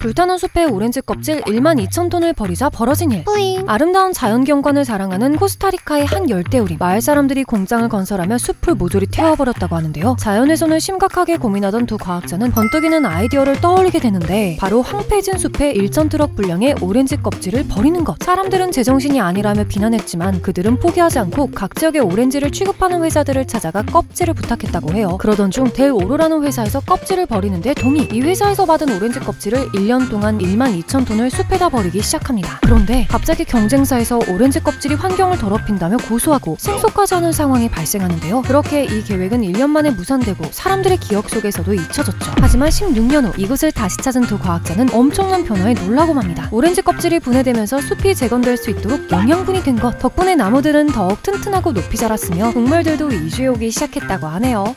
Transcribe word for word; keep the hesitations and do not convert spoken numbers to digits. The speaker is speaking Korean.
불타는 숲에 오렌지 껍질 일만 이천 톤을 버리자 벌어진 일. 뿌잉. 아름다운 자연경관을 자랑하는 코스타리카의 한 열대우리. 마을 사람들이 공장을 건설하며 숲을 모조리 태워버렸다고 하는데요. 자연훼손을 심각하게 고민하던 두 과학자는 번뜩이는 아이디어를 떠올리게 되는데 바로 황폐해진 숲에 일천 트럭 분량의 오렌지 껍질을 버리는 것. 사람들은 제정신이 아니라며 비난했지만 그들은 포기하지 않고 각 지역의 오렌지를 취급하는 회사들을 찾아가 껍질을 부탁했다고 해요. 그러던 중 델 오로라는 회사에서 껍질을 버리는데 동의. 이 회사에서 받은 오렌지 껍질을 일 년 동안 일만 이천 톤을 숲에다 버리기 시작합니다. 그런데 갑자기 경쟁사에서 오렌지 껍질이 환경을 더럽힌다며 고소하고 생소하지 않은 상황이 발생하는데요. 그렇게 이 계획은 일 년 만에 무산되고 사람들의 기억 속에서도 잊혀졌죠. 하지만 십육 년 후 이곳을 다시 찾은 두 과학자는 엄청난 변화에 놀라고 맙니다. 오렌지 껍질이 분해되면서 숲이 재건될 수 있도록 영양분이 된 것. 덕분에 나무들은 더욱 튼튼하고 높이 자랐으며 동물들도 이주해 오기 시작했다고 하네요.